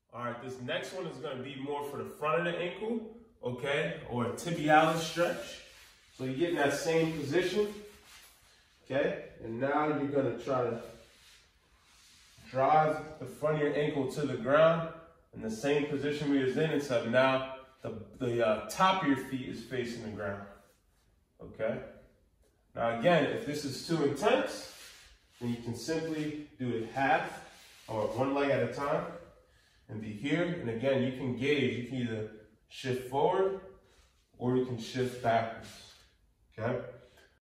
All right, this next one is going to be more for the front of the ankle, okay, or a tibialis stretch. So you get in that same position, okay, and now you're going to try to drive the front of your ankle to the ground in the same position we was in, except now the top of your feet is facing the ground, okay? Now again, if this is too intense, then you can simply do it half or one leg at a time and be here. And again, you can gauge, you can either shift forward or you can shift backwards, okay?